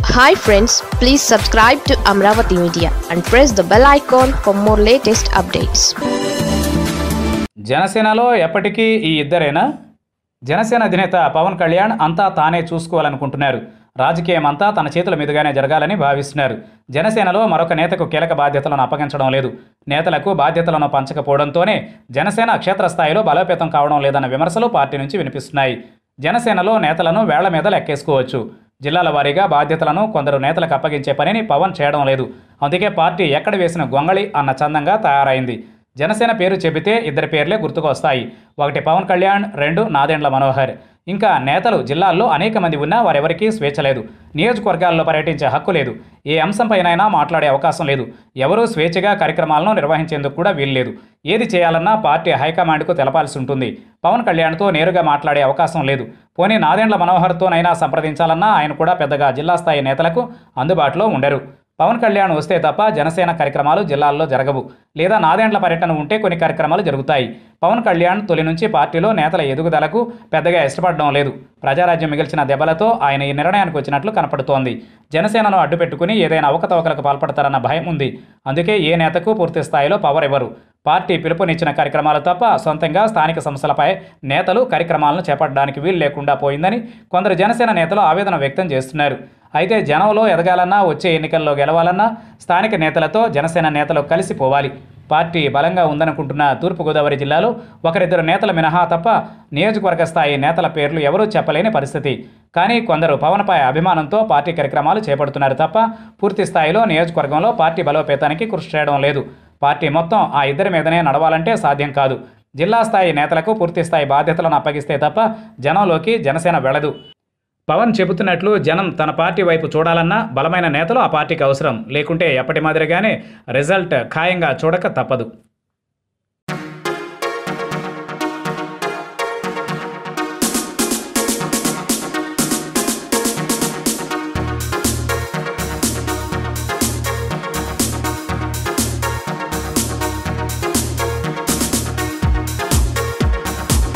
Hi friends, please subscribe to Amaravathi Media and press the bell icon for more latest updates. జనసేనలో ఎప్పటికీ ఈ ఇద్దరేనా? జనసేన అధినేత పవన్ కళ్యాణ్ అంతా తానే చూసుకోవాలనుకుంటున్నారు. రాజకీయం అంతా తన చేతుల మీదుగానే జరగాలని భావిస్తున్నారు. జనసేనలో మరొక నేతకు కీలక బాధ్యతలను అప్పగించడం లేదు. నేతలకు బాధ్యతలను పంచకపోవడంతోనే జనసేన క్షేత్రస్థాయిలో బలోపేతం కావడం లేదన్న విమర్శలు పార్టీ నుంచి వినిపిస్తున్నాయి. జనసేనలో నేతలను వేళ్ల మీద లెక్కేసుకోవచ్చు. జిల్లాల వారీగా బాధ్యతలను కొందరు నేతలకు అప్పగించే పనిని పవన్ చేయడం లేదు. అందుకే పార్టీ ఎక్కడ వేసిన గొంగళి అన్న చందంగా తయారైంది. జనసేన పేరు చెబితే ఇద్దరి పేర్లే గుర్తుకు వస్తాయి. ఒకటి పవన్ కళ్యాణ్, రెండు నాదెండ్ల మనోహర్. ఇంకా నేతలు జిల్లాల్లో అనేక మంది ఉన్నా వారెవరికీ స్వేచ్ఛ లేదు. నియోజకవర్గాల్లో పర్యటించే హక్కు లేదు. ఏ అంశంపైనైనా మాట్లాడే అవకాశం లేదు. ఎవరూ స్వేచ్ఛగా కార్యక్రమాలను నిర్వహించేందుకు కూడా వీల్లేదు. ఏది చేయాలన్నా పార్టీ హైకమాండ్కు తెలపాల్సి ఉంటుంది. పవన్ కళ్యాణ్తో నేరుగా మాట్లాడే అవకాశం లేదు. పోనీ నాదెండ్ల మనోహర్తోనైనా సంప్రదించాలన్నా ఆయన కూడా పెద్దగా జిల్లా స్థాయి నేతలకు అందుబాటులో ఉండరు. పవన్ కళ్యాణ్ వస్తే తప్ప జనసేన కార్యక్రమాలు జిల్లాల్లో జరగవు. లేదా నాదెండ్ల పర్యటన ఉంటే కొన్ని కార్యక్రమాలు జరుగుతాయి. పవన్ కళ్యాణ్ తొలి నుంచి పార్టీలో నేతల ఎదుగుదలకు పెద్దగా ఇష్టపడడం లేదు. ప్రజారాజ్యం మిగిల్చిన దెబ్బలతో ఆయన ఈ నిర్ణయానికి వచ్చినట్లు కనపడుతోంది. జనసేనను అడ్డుపెట్టుకుని ఏదైనా అవకతవకలకు పాల్పడతారన్న భయం ఉంది. అందుకే ఏ నేతకు పూర్తి స్థాయిలో పవర్ ఇవ్వరు. పార్టీ పిలుపునిచ్చిన కార్యక్రమాలు తప్ప సొంతంగా స్థానిక సంస్థలపై నేతలు కార్యక్రమాలను చేపట్టడానికి వీలు లేకుండా పోయిందని కొందరు జనసేన నేతలు ఆవేదన వ్యక్తం చేస్తున్నారు. అయితే జనంలో ఎదగాలన్నా, వచ్చే ఎన్నికల్లో గెలవాలన్నా స్థానిక నేతలతో జనసేన నేతలు కలిసిపోవాలి. పార్టీ బలంగా ఉందనుకుంటున్న తూర్పుగోదావరి జిల్లాలో ఒకరిద్దరు నేతల మినహా తప్ప నియోజకవర్గ స్థాయి నేతల పేర్లు ఎవరూ చెప్పలేని పరిస్థితి. కానీ కొందరు పవన్పై అభిమానంతో పార్టీ కార్యక్రమాలు చేపడుతున్నారు తప్ప పూర్తి స్థాయిలో నియోజకవర్గంలో పార్టీ బలోపేతానికి కృషి చేయడం లేదు. పార్టీ మొత్తం ఆ ఇద్దరి మీదనే నడవాలంటే సాధ్యం కాదు. జిల్లా స్థాయి నేతలకు పూర్తి స్థాయి బాధ్యతలను అప్పగిస్తే తప్ప జనంలోకి జనసేన వెళ్లదు. పవన్ చెబుతున్నట్లు జనం తన పార్టీ వైపు చూడాలన్నా బలమైన నేతలు ఆ పార్టీకి అవసరం. లేకుంటే ఎప్పటి మాదిరిగానే రిజల్ట్ ఖాయంగా చూడక తప్పదు.